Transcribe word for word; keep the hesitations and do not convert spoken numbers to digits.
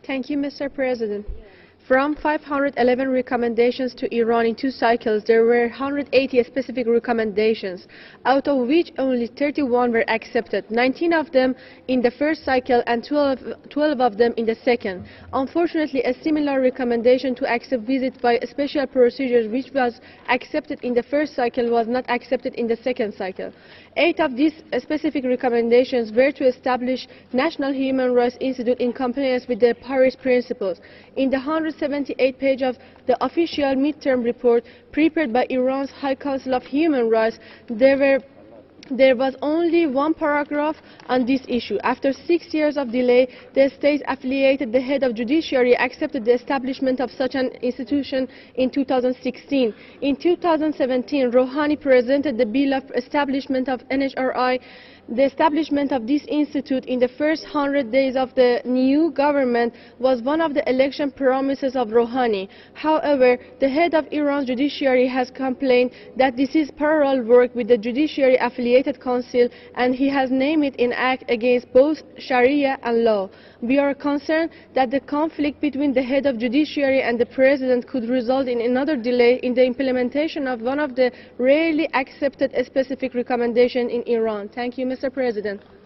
Thank you, Mister President. From five hundred eleven recommendations to Iran in two cycles, there were one hundred eighty specific recommendations, out of which only thirty-one were accepted, nineteen of them in the first cycle and twelve, twelve of them in the second. Unfortunately, a similar recommendation to accept visits by special procedures which was accepted in the first cycle was not accepted in the second cycle. Eight of these specific recommendations were to establish National Human Rights Institute in compliance with the Paris Principles. In the one hundred seventy-eight page of the official midterm report prepared by Iran's High Council of Human Rights, there were There was only one paragraph on this issue. After six years of delay, the state-affiliated the head of judiciary accepted the establishment of such an institution in two thousand sixteen. In two thousand seventeen, Rouhani presented the bill of establishment of N H R I. The establishment of this institute in the first hundred days of the new government was one of the election promises of Rouhani. However, the head of Iran's judiciary has complained that this is parallel work with the judiciary affiliated council, and he has named it in act against both Sharia and law. We are concerned that the conflict between the head of judiciary and the president could result in another delay in the implementation of one of the rarely accepted specific recommendations in Iran. Thank you, Mister President.